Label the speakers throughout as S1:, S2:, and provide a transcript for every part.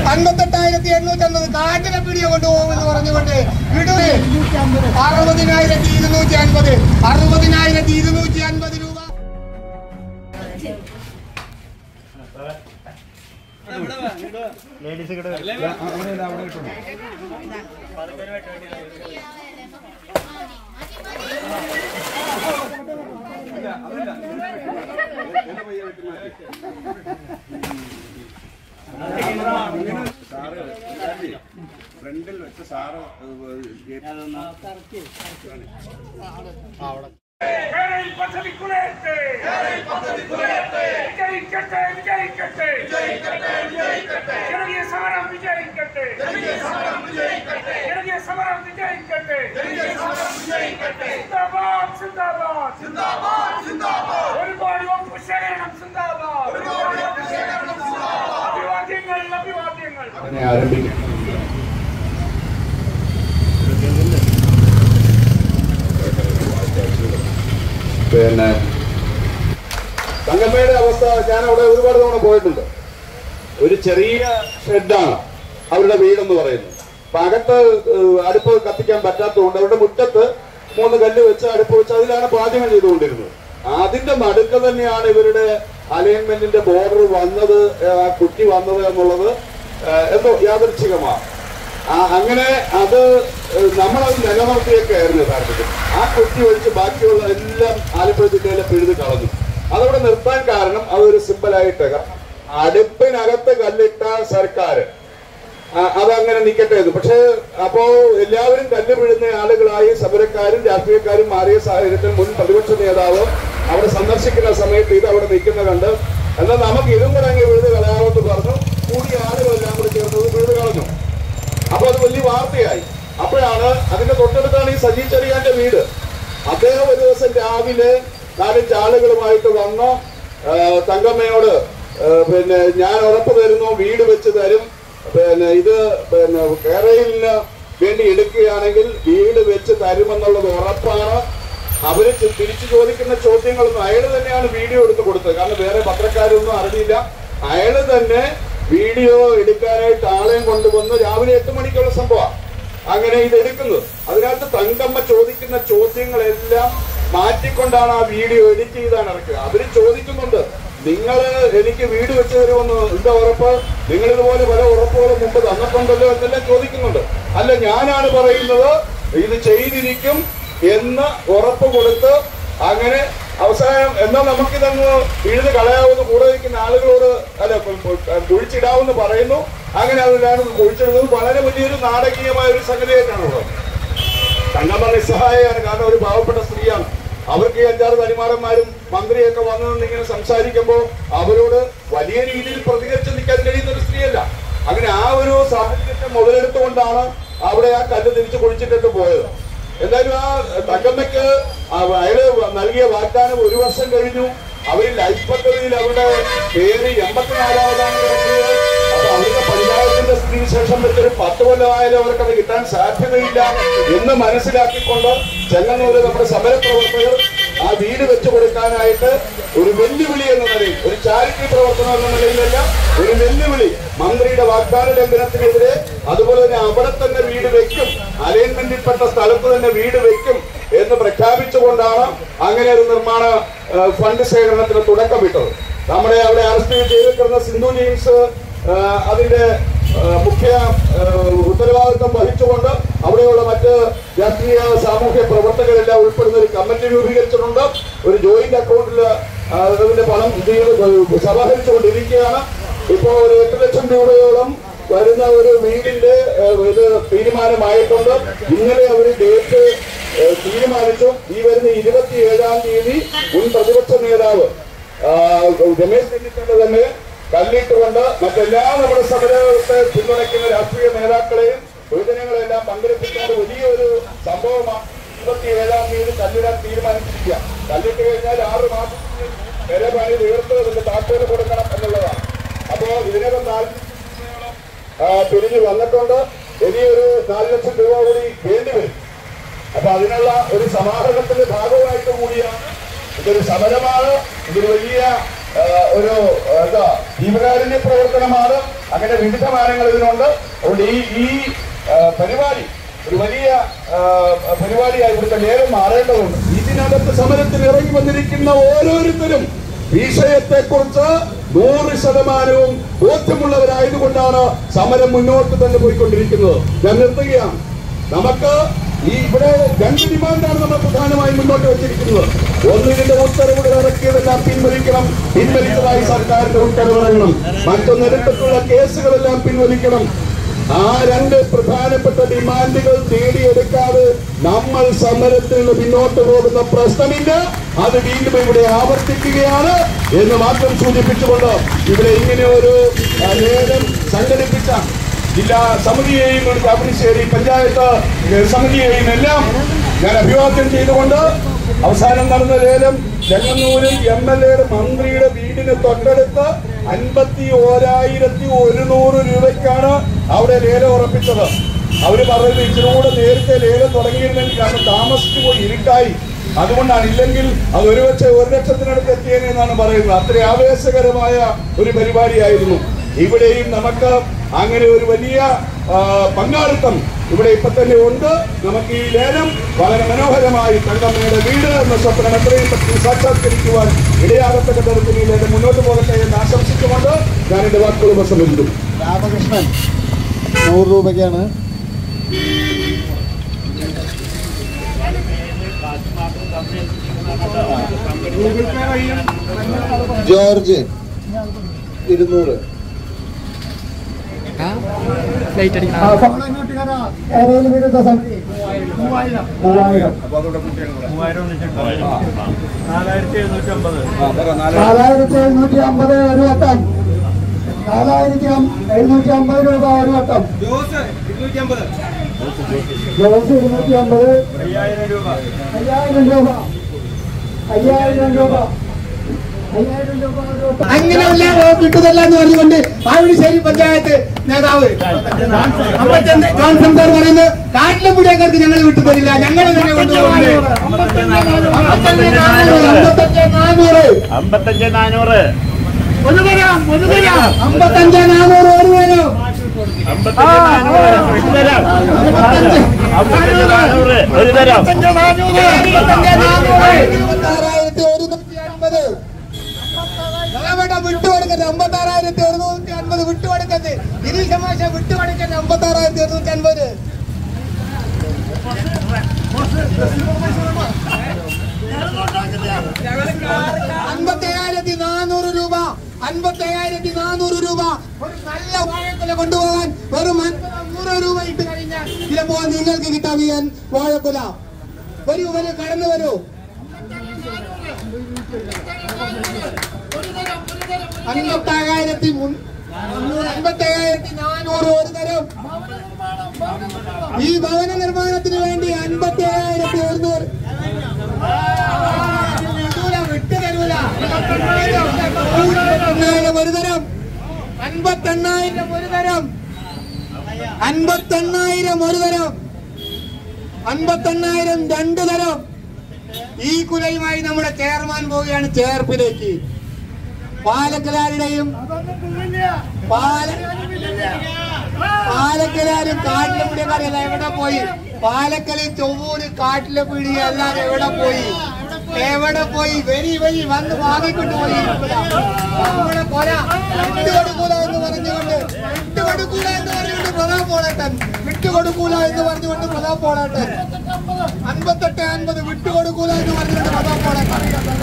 S1: 58,850 കാറ്റിലെ പിടിയെ കൊണ്ടുപോകുമെന്ന് പറഞ്ഞുകൊണ്ട് വിടുവേ 60,250 60,250 രൂപ.
S2: ഫ്രണ്ടിൽ വെച്ച് സാറ് ആരംഭിക്കും. പിന്നെ തങ്കമ്മയുടെ അവസ്ഥ ഞാൻ അവിടെ ഒരുപാട് തവണ പോയിട്ടുണ്ട്. ഒരു ചെറിയ ഷെഡാണ് അവരുടെ വീടെന്ന് പറയുന്നത്. അപ്പൊ അകത്ത് അടുപ്പ് കത്തിക്കാൻ പറ്റാത്തതുകൊണ്ട് അവരുടെ മുറ്റത്ത് 3 കല്ല് വെച്ച് അടുപ്പ് വെച്ച് അതിലാണ് പാചകം ചെയ്തുകൊണ്ടിരുന്നത്. അതിന്റെ നടുക്ക് തന്നെയാണ് ഇവരുടെ അലൈൻമെന്റിന്റെ ബോർഡർ വന്നത്, കുറ്റി വന്നത് എന്നുള്ളത് എന്തോ യാദൃച്ഛികമാണ്. അങ്ങനെ അത് നമ്മളത് നിലനിർത്തിയൊക്കെയായിരുന്നു യഥാർത്ഥത്തിൽ. ആ കുറ്റി ഒഴിച്ച് ബാക്കിയുള്ള എല്ലാം ആലപ്പുഴ ജില്ലയിലെ പിഴുത് കളഞ്ഞു. അതവിടെ നിർത്താൻ കാരണം അതൊരു സിമ്പിളായിട്ട് അടുപ്പിനകത്ത് കല്ലിട്ട സർക്കാർ അതങ്ങനെ നിൽക്കട്ടെ. പക്ഷെ അപ്പോ എല്ലാവരും കല്ല് പിഴുന്ന ആളുകളായി സമരക്കാരും രാഷ്ട്രീയക്കാരും മാറിയ സാഹചര്യത്തിൽ മുൻ പ്രതിപക്ഷ നേതാവ് അവിടെ സന്ദർശിക്കുന്ന സമയത്ത് ഇത് അവിടെ നിൽക്കുന്ന കണ്ട് എന്നാൽ നമുക്ക് ഇതും കൂടെ അങ്ങ് പിഴുത് കളയാമെന്ന് പറഞ്ഞു. കൂടിയ ആളുകളെല്ലാം കൂടി ചേർന്നത് പിഴുത് കളഞ്ഞു. അപ്പൊ അത് വലിയ വാർത്തയായി. അപ്പോഴാണ് അതിന്റെ തൊട്ടടുത്താണ് ഈ സജി ചെറിയാന്റെ വീട്. അദ്ദേഹം ഒരു ദിവസം രാവിലെ 4-5 ആളുകളുമായിട്ട് വന്ന് തങ്കമ്മയോട് പിന്നെ ഞാൻ ഉറപ്പ് തരുന്നു, വീട് വെച്ച് തരും, പിന്നെ ഇത് പിന്നെ കേരളത്തിന് വേണ്ടി എടുക്കുകയാണെങ്കിൽ വീട് വെച്ച് തരുമെന്നുള്ളത് ഉറപ്പാണ്. അവര് തിരിച്ചു ചോദിക്കുന്ന ചോദ്യങ്ങളൊന്നും അയാൾ തന്നെയാണ് വീഡിയോ എടുത്ത് കൊടുത്തത്. കാരണം വേറെ പത്രക്കാരൊന്നും അറിയില്ല. അയാൾ തന്നെ വീഡിയോ എടുക്കാനായിട്ട് ആളെയും കൊണ്ടുവന്ന് രാവിലെ 8 മണിക്കുള്ള സംഭവമാണ് അങ്ങനെ ഇത് എടുക്കുന്നത്. അതിനകത്ത് തങ്കമ്മ ചോദിക്കുന്ന ചോദ്യങ്ങളെല്ലാം മാറ്റിക്കൊണ്ടാണ് ആ വീഡിയോ എഡിറ്റ് ചെയ്താണ് ഇറക്കുക. അവര് ചോദിക്കുന്നുണ്ട്, നിങ്ങൾ എനിക്ക് വീട് വെച്ച് തരുമെന്ന് എന്താ ഉറപ്പ്? നിങ്ങൾ ഇതുപോലെ പല ഉറപ്പുകളും മുമ്പ് തന്നിട്ടുണ്ടല്ലോ എന്നെല്ലാം ചോദിക്കുന്നുണ്ട്. അല്ല, ഞാനാണ് പറയുന്നത് ഇത് ചെയ്തിരിക്കും എന്ന് ഉറപ്പ് കൊടുത്ത് അങ്ങനെ അവസാനം എന്നാൽ നമുക്കിതങ്ങ് പിഴുത് കളയാവുന്ന കൂടെ നിൽക്കുന്ന ആളുകളോട് അല്ല കുഴിച്ചിടാവെന്ന് പറയുന്നു. അങ്ങനെ അതിലാണ് കുഴിച്ചിടുന്നത്. വളരെ വലിയൊരു നാടകീയമായ ഒരു സംഗതിയായിട്ടാണുള്ളത്. തങ്കമ്മ നിസ്സഹായാണ്. കാരണം ഒരു പാവപ്പെട്ട സ്ത്രീയാണ്. അവർക്ക് ഈ 5-6 തനിമാരന്മാരും മന്ത്രിയൊക്കെ വന്നു ഇങ്ങനെ സംസാരിക്കുമ്പോൾ അവരോട് വലിയ രീതിയിൽ പ്രതികരിച്ച് നിൽക്കാൻ കഴിയുന്ന ഒരു സ്ത്രീയല്ല. അങ്ങനെ ആ ഒരു സാഹചര്യത്തെ മുതലെടുത്തുകൊണ്ടാണ് അവിടെ ആ കല്ല് തിരിച്ചു കുഴിച്ചിട്ടിട്ട് പോയത്. എന്തായാലും ആ തങ്കമ്മയ്ക്ക് അയാള് നൽകിയ വാഗ്ദാനം 1 വർഷം കഴിഞ്ഞു. അവർ ലൈഫ് പദ്ധതിയിൽ അവരുടെ പേര് 84-ാമതാണ് കിടക്കുന്നത്. അപ്പൊ അവരുടെ പഞ്ചായത്തിന്റെ സ്ഥിതി ശേഷം വെച്ചൊരു 10 കൊല്ലമായാലും അവർക്കത് കിട്ടാൻ സാധ്യതയില്ല എന്ന് മനസ്സിലാക്കിക്കൊണ്ട് ചെങ്ങന്നൂര് നമ്മുടെ സമരപ്രവർത്തകർ ആ വീട് വെച്ചു കൊടുക്കാനായിട്ട് ഒരു വെല്ലുവിളി എന്ന നിലയിൽ, ഒരു ചാരിറ്റി പ്രവർത്തനം എന്ന നിലയിലല്ല, ഒരു വെല്ലുവിളി മന്ത്രിയുടെ വാഗ്ദാന ലംഘനത്തിനെതിരെ, അതുപോലെ തന്നെ അവിടെ തന്നെ വീട് വെക്കും, അലൈൻമെന്റിൽപ്പെട്ട സ്ഥലത്ത് തന്നെ വീട് വെക്കും എന്ന് പ്രഖ്യാപിച്ചുകൊണ്ടാണ് അങ്ങനെ ഒരു നിർമ്മാണ ഫണ്ട് ശേഖരണത്തിന് തുടക്കമിട്ടത്. നമ്മുടെ അവിടെ അറസ്റ്റ് ചെയ്തിരിക്കുന്ന സിന്ധു ജെയിംസ് അതിന്റെ മുഖ്യ ഉത്തരവാദിത്വം വഹിച്ചുകൊണ്ട് അവിടെയുള്ള മറ്റ് രാഷ്ട്രീയ സാമൂഹ്യ പ്രവർത്തകരെല്ലാം ഉൾപ്പെടുന്ന ഒരു കമ്മിറ്റി രൂപീകരിച്ചിട്ടുണ്ട്. ഒരു ജോയിന്റ് അക്കൗണ്ടിൽ അതിന്റെ പണം സമാഹരിച്ചുകൊണ്ടിരിക്കുകയാണ്. ഇപ്പോ ഒരു 8 ലക്ഷം രൂപയോളം വരുന്ന ഒരു വീടിന്റെ ഇത് തീരുമാനമായിട്ടുണ്ട്. ഇന്നലെ അവർ ഡേറ്റ് തീരുമാനിച്ചു. ഈ വരുന്ന 27-ാം തീയതി മുൻ പ്രതിപക്ഷ നേതാവ് രമേശ് ചെന്നിത്തല തന്നെ കല്ലിട്ടുകൊണ്ട് മറ്റെല്ലാ നമ്മുടെ സമരത്തെ പിന്തുണയ്ക്കുന്ന രാഷ്ട്രീയ നേതാക്കളെയും പൊതുജനങ്ങളെല്ലാം പങ്കെടുപ്പിച്ചുകൊണ്ട് വലിയൊരു സംഭവമാണ് 27-ാം തീയതി കല്ലിടാൻ തീരുമാനിച്ചിരിക്കുക. കല്ലിട്ട് കഴിഞ്ഞാൽ 6 മാസത്തിന് വരെ പണി തീർത്ത് അതിന്റെ താക്കോല് കൊടുക്കണം എന്നുള്ളതാണ്. അപ്പോ ഇതിനകം 40 പിരിഞ്ഞു വന്നിട്ടുണ്ട്. വലിയൊരു 4 ലക്ഷം രൂപ കൂടി വേണ്ടിവരും. അപ്പൊ അതിനുള്ള ഒരു സമാഹരണത്തിന്റെ ഭാഗമായിട്ട് കൂടിയാണ്. ഇതൊരു സമരമാണ്. ഇതൊരു വലിയ ഒരു ജീവകാരുണ്യ പ്രവർത്തനമാണ്. അങ്ങനെ വിവിധ മാനങ്ങൾ ഇതിനുണ്ട്. അതുകൊണ്ട് ഈ പരിപാടി ഒരു വലിയ പരിപാടിയായി ഇവിടുത്തെ ലേലം മാറേണ്ടതുണ്ട്. ഇതിനകത്ത് സമരത്തിന് ഇറങ്ങി വന്നിരിക്കുന്ന ഓരോരുത്തരും വിഷയത്തെക്കുറിച്ച് 100% ബോധ്യമുള്ളവരായതുകൊണ്ടാണ് സമരം മുന്നോട്ട് തന്നെ പോയിക്കൊണ്ടിരിക്കുന്നത്. ഞാൻ നിർത്തുകയാണ്. നമുക്ക് ഇവിടെ 2 ഡിമാൻഡാണ് നമ്മൾ പ്രധാനമായും മുന്നോട്ട് വെച്ചിരിക്കുന്നത്. ഒന്ന്, ഇതിന്റെ ഉത്തരവുകൾ ഇറക്കിയതെല്ലാം പിൻവലിച്ചതായി സർക്കാരിന്റെ ഉത്തരവിറങ്ങണം. മറ്റൊന്ന്, എടുത്തിട്ടുള്ള കേസുകളെല്ലാം പിൻവലിക്കണം. ആ 2 പ്രധാനപ്പെട്ട ഡിമാൻഡുകൾ നേടിയെടുക്കാതെ നമ്മൾ സമരത്തിൽ നിന്ന് പിന്നോട്ട് പോകുന്ന പ്രശ്നമില്ല. അത് വീണ്ടും ഇവിടെ ആവർത്തിക്കുകയാണ് എന്ന് മാത്രം സൂചിപ്പിച്ചുകൊണ്ട് ഇവിടെ ഇങ്ങനെ ഒരു ലേലം സംഘടിപ്പിച്ച ജില്ലാ സമിതിയെയും ചാപ്പശ്ശേരി പഞ്ചായത്ത് സമിതിയെയും എല്ലാം ഞാൻ അഭിവാദ്യം ചെയ്തുകൊണ്ട് അവസാനം നടന്ന ലേലം ചെങ്ങന്നൂരിൽ MLA മന്ത്രിയുടെ വീടിന് തൊട്ടടുത്ത് 51,100 രൂപയ്ക്കാണ് അവിടെ ലേലം ഉറപ്പിച്ചത്. അവര് പറയുന്നത് ഇച്ചിരി കൂടെ നേരത്തെ ലേലം തുടങ്ങിയിരുന്നെങ്കിൽ, കാരണം താമസിച്ചു പോയി ഇരുട്ടായി, അതുകൊണ്ടാണ്. ഇല്ലെങ്കിൽ അത് ഒരുപക്ഷെ 1 ലക്ഷത്തിനടുത്ത് എത്തിയെന്നാണ് പറയുന്നത്. അത്ര ആവേശകരമായ ഒരു പരിപാടിയായിരുന്നു. ഇവിടെയും നമുക്ക് അങ്ങനെ ഒരു വലിയ പങ്കാളിത്തം ഇവിടെ ഇപ്പൊ തന്നെ ഉണ്ട്. നമുക്ക് ഈ ലേലം വളരെ മനോഹരമായി തങ്കമ്മയുടെ വീട് എന്ന സ്വപ്നം എത്രയും പെട്ടെന്ന് സാക്ഷാത്കരിക്കുവാൻ ഇടയാകത്തക്ക തരത്തിൽ ഈ ലേലം മുന്നോട്ട് പോകട്ടെ എന്ന് ആശംസിച്ചുകൊണ്ട് ഞാൻ എന്റെ വാക്കുകൾ ഉപസംഹരിച്ചു.
S1: രാമകൃഷ്ണൻ 100 രൂപയ്ക്കാണ്. ജോർജ് 200.
S3: ലൈറ്റ് അടിക്കണം.
S1: 4,750 ഒരു വട്ടം. 4,750 രൂപ ഒരു വട്ടം. ജോസ് 250. 5,000 രൂപ. 5,000 രൂപ. അങ്ങനെയല്ല കിട്ടുന്നില്ല എന്ന് പറഞ്ഞുകൊണ്ട് ആവിശ്ശേരി പഞ്ചായത്ത് നേതാവ് ജോൺസൺ സാർ പറയുന്നത് കാട്ടിലെ മുടിയക്കാർക്ക് ഞങ്ങൾ വിട്ടുതരില്ല, ഞങ്ങൾ തന്നെ കൊണ്ടുപോകുന്നത്. 55,400 ഒരു തരാം. 55,400 ഒരു തരാം. 56,150 വിട്ടുകൊടുക്കരുത്. 56,150 വിട്ടുകൊടുക്കരുത്. ഗിരീഷ് മാഷ വിട്ടുകൊടുക്കരുത്. 56,150. 55,400 രൂപ. 55,400 രൂപ. ഒരു നല്ല വാഴക്കുല കൊണ്ടുപോകാൻ വെറും 100 രൂപ ഇട്ട് കഴിഞ്ഞാൽ ചിലപ്പോ നിങ്ങൾക്ക് കിട്ടാൻ വാഴക്കുല. വരൂ കടന്നു വരൂ. 55,400 ഒരു തരം. ഈ ഭവന നിർമ്മാണത്തിന് വേണ്ടി 57,100 വിട്ടു തരൂല. 58,000 ഒരു തരം. 58,000 ഒരു തരം. 58,000 ഒരു തരം. 58,000 2 തരം. ഈ കുലയുമായി നമ്മുടെ ചെയർമാൻ പോവുകയാണ് ചേർപ്പിലേക്ക്. പാലക്കലാരുടെയും പാലക്കലാരും കാട്ടിലെ പിടിയക്കാരല്ല എവിടെ പോയി? പാലക്കല് ചൊവ്വൂര് കാട്ടിലെ പിടി എല്ലാരും എവിടെ പോയി? വരി വന്ന് വാങ്ങിക്കൊണ്ട് പോയി. നമ്മുടെ കൊല വിട്ടുകൊടുക്കൂല എന്ന് പറഞ്ഞുകൊണ്ട് പ്രതാപ് പോളേട്ടൻ വിട്ടുകൊടുക്കൂല എന്ന് പറഞ്ഞുകൊണ്ട് പ്രതാപ് പോളേട്ടൻ 58,50 വിട്ടുകൊടുക്കൂല എന്ന് പറഞ്ഞുകൊണ്ട് പ്രതാപ് പോളേട്ടൻ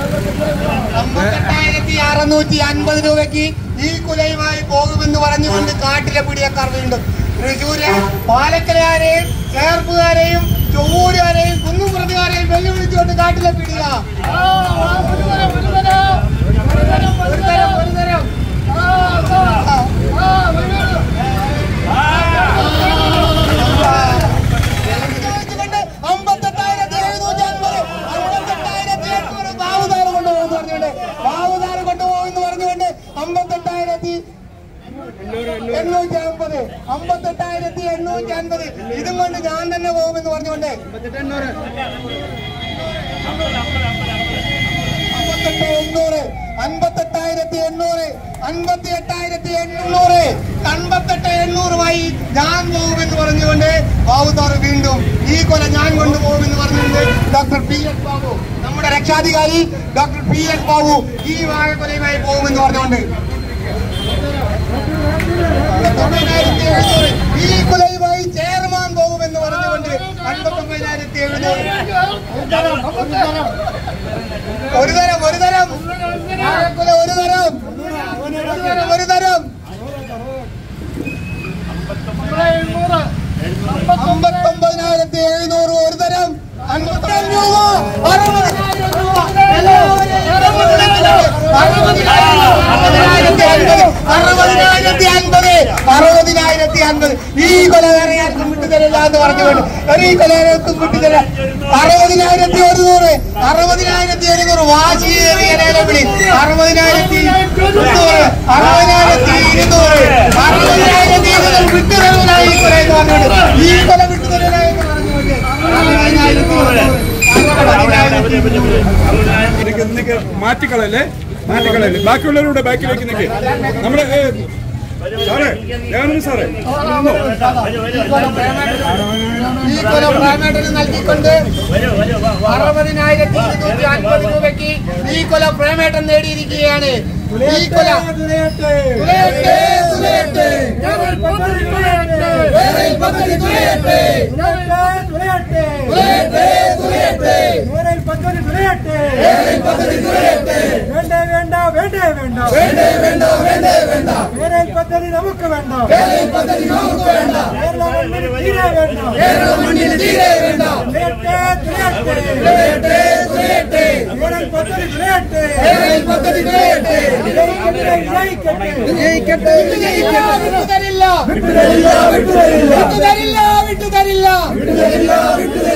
S1: 58,650 രൂപയ്ക്ക് ഈ കുലയുമായി പോകുമെന്ന് പറഞ്ഞുകൊണ്ട് കാട്ടിലെ പിടിയക്കാർ വീണ്ടും തൃശ്ശൂര് പാലക്കരയാരെയും ചേർപ്പുകാരെയും ചൊവ്വൂരുകാരെയും കുന്നുംപ്രതികാരെയും വെല്ലുവിളിച്ചുകൊണ്ട് കാട്ടിലെ പിടിക. ഒരു തരം 58,750 ബാവുദാറ് കൊണ്ടുപോകുന്നു പറഞ്ഞുകൊണ്ട് 58,850 58,850 ഇതും കൊണ്ട് ഞാൻ തന്നെ പോകുമെന്ന് പറഞ്ഞുകൊണ്ട് 58,800 58,800, 58,800, 58,800 ഞാൻ പോകുമെന്ന് പറഞ്ഞുകൊണ്ട് ബാബു സാറ് വീണ്ടും ഈ കൊല ഞാൻ കൊണ്ടുപോകുമെന്ന് പറഞ്ഞുകൊണ്ട് ഡോക്ടർ PS ബാബു, നമ്മുടെ രക്ഷാധികാരി ഡോക്ടർ PS ബാബു ഈ വാഴക്കൊലയുമായി പോകുമെന്ന് പറഞ്ഞുകൊണ്ട് ഈ കൊലയുമായി ചെയർമാൻ പോകുമെന്ന് പറഞ്ഞുകൊണ്ട് 59,700. ഒരു തരം 59,700 ഒരു തരം 55,000 രൂപ 60,050 ഈ കൊലകാരയാർക്കും വിട്ടുതരില്ല എന്ന് പറഞ്ഞുകൊണ്ട് ഈ കൊലകാരക്കും വിട്ടുതരില്ല 60,100 60,100 വാശിയേറിയ നിലവിളി 60,200 60,200 വിട്ടുതരലായി ഈ കൊല എന്ന് പറഞ്ഞുകൊണ്ട് ഈ കൊല വിട്ടുതരലായി എന്ന് പറഞ്ഞുകൊണ്ട്
S3: 60,000 മാറ്റിക്കളല്ലേ ബാക്കിയുള്ളവരുടെ ബാക്കിലേക്ക് നിൽക്കേ നമ്മുടെ സാറേ സാറേ
S1: ഈ കൊല പ്രേമേട്ടന് നൽകിക്കൊണ്ട് 60,250 രൂപയ്ക്ക് ഈ കൊല പ്രേമേട്ടൻ നേടിയിരിക്കുകയാണ്. ഈ കൊല
S4: പദ്ധതി നമുക്ക് വേണ്ട വിട്ടുതരില്ല